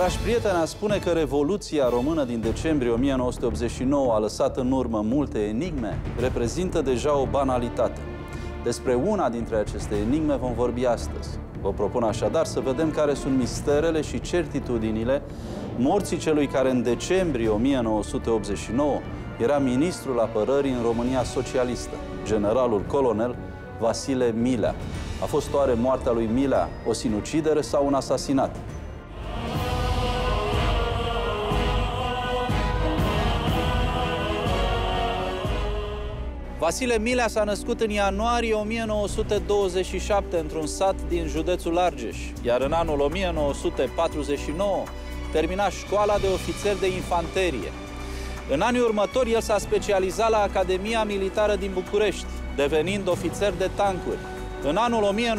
Dragi prieteni, a spune că Revoluția Română din decembrie 1989 a lăsat în urmă multe enigme, reprezintă deja o banalitate. Despre una dintre aceste enigme vom vorbi astăzi. Vă propun așadar să vedem care sunt misterele și certitudinile morții celui care în decembrie 1989 era ministrul apărării în România socialistă, generalul colonel Vasile Milea. A fost oare moartea lui Milea o sinucidere sau un asasinat? Vasile Milea s-a născut în ianuarie 1927 într-un sat din județul Argeș, iar în anul 1949 termina școala de ofițer de infanterie. În anii următori, el s-a specializat la Academia Militară din București, devenind ofițer de tancuri. În anul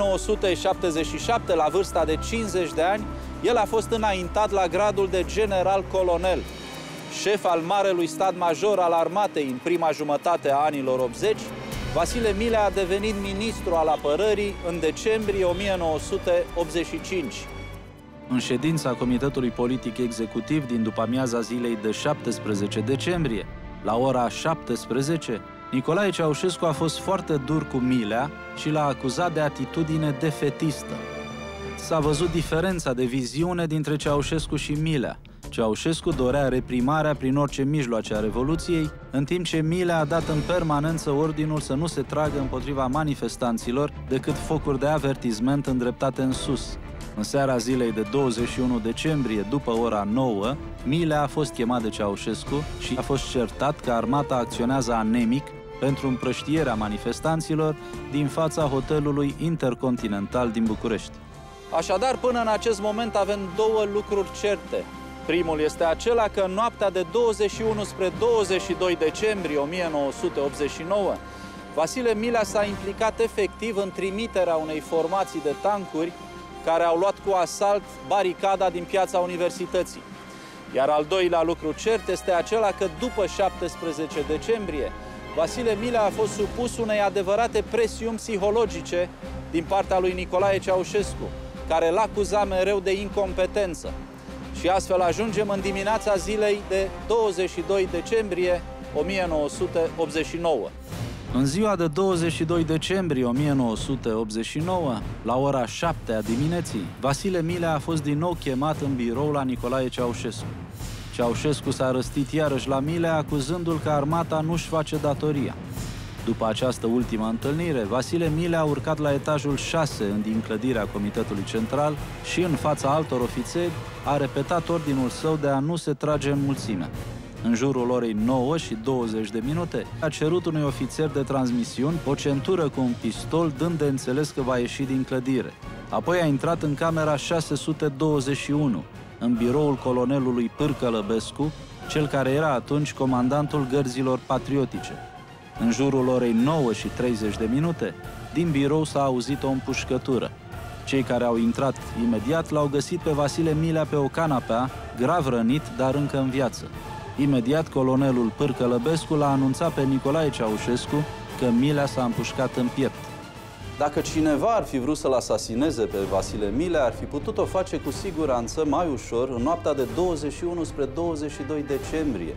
1977, la vârsta de 50 de ani, el a fost înaintat la gradul de general-colonel. Șef al Marelui Stat Major al Armatei în prima jumătate a anilor 80, Vasile Milea a devenit ministru al apărării în decembrie 1985. În ședința Comitetului Politic Executiv din după-amiaza zilei de 17 decembrie, la ora 17, Nicolae Ceaușescu a fost foarte dur cu Milea și l-a acuzat de atitudine defetistă. S-a văzut diferența de viziune dintre Ceaușescu și Milea. Ceaușescu dorea reprimarea prin orice mijloace a Revoluției, în timp ce Milea a dat în permanență ordinul să nu se tragă împotriva manifestanților decât focuri de avertisment îndreptate în sus. În seara zilei de 21 decembrie, după ora 9, Milea a fost chemat de Ceaușescu și a fost certat că armata acționează anemic pentru împrăștierea manifestanților din fața hotelului Intercontinental din București. Așadar, până în acest moment avem două lucruri certe. Primul este acela că în noaptea de 21 spre 22 decembrie 1989, Vasile Milea s-a implicat efectiv în trimiterea unei formații de tancuri care au luat cu asalt baricada din Piața Universității. Iar al doilea lucru cert este acela că după 17 decembrie, Vasile Milea a fost supus unei adevărate presiuni psihologice din partea lui Nicolae Ceaușescu, care l-a acuzat mereu de incompetență. Și astfel ajungem în dimineața zilei de 22 decembrie 1989. În ziua de 22 decembrie 1989, la ora 7 a dimineții, Vasile Milea a fost din nou chemat în birou la Nicolae Ceaușescu. Ceaușescu s-a răstit iarăși la Milea, acuzându-l că armata nu-și face datoria. După această ultimă întâlnire, Vasile Milea a urcat la etajul 6 din clădirea Comitetului Central și, în fața altor ofițeri, a repetat ordinul său de a nu se trage în mulțime. În jurul orei 9 și 20 de minute, a cerut unui ofițer de transmisiuni o centură cu un pistol, dând de înțeles că va ieși din clădire. Apoi a intrat în camera 621, în biroul colonelului Pârcă Lăbescu, cel care era atunci comandantul gărzilor patriotice. În jurul orei 9 și 30 de minute, din birou s-a auzit o împușcătură. Cei care au intrat imediat l-au găsit pe Vasile Milea pe o canapea, grav rănit, dar încă în viață. Imediat, colonelul Pârcă Lăbescu l-a anunțat pe Nicolae Ceaușescu că Milea s-a împușcat în piept. Dacă cineva ar fi vrut să-l asasineze pe Vasile Milea, ar fi putut o face cu siguranță mai ușor în noaptea de 21 spre 22 decembrie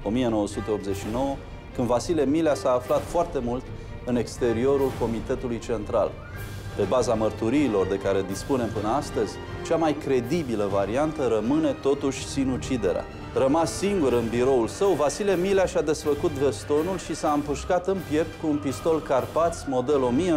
1989, când Vasile Milea s-a aflat foarte mult în exteriorul Comitetului Central. Pe baza mărturiilor de care dispunem până astăzi, cea mai credibilă variantă rămâne totuși sinuciderea. Rămas singur în biroul său, Vasile Milea și-a desfăcut vestonul și s-a împușcat în piept cu un pistol Carpați model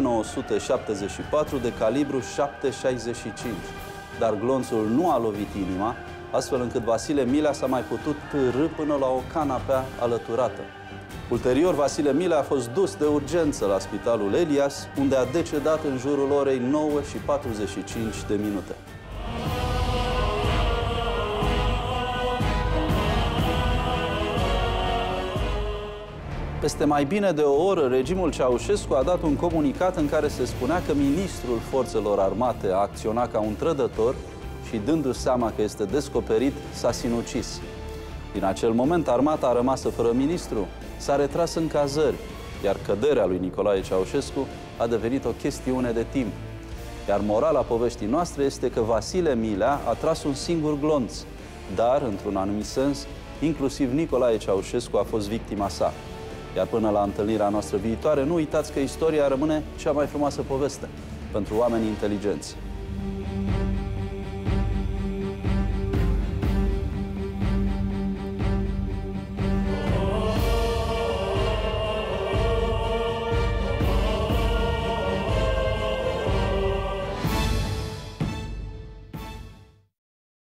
1974 de calibru 7,65. Dar glonțul nu a lovit inima, astfel încât Vasile Milea s-a mai putut târî până la o canapea alăturată. Ulterior, Vasile Milea a fost dus de urgență la Spitalul Elias, unde a decedat în jurul orei 9 și 45 de minute. Peste mai bine de o oră, regimul Ceaușescu a dat un comunicat în care se spunea că ministrul Forțelor Armate a acționat ca un trădător și, dându-și seama că este descoperit, s-a sinucis. Din acel moment, armata a rămas fără ministru, s-a retras în cazări, iar căderea lui Nicolae Ceaușescu a devenit o chestiune de timp. Iar morala poveștii noastre este că Vasile Milea a tras un singur glonț dar, într-un anumit sens, inclusiv Nicolae Ceaușescu a fost victima sa. Iar până la întâlnirea noastră viitoare, nu uitați că istoria rămâne cea mai frumoasă poveste pentru oamenii inteligenți.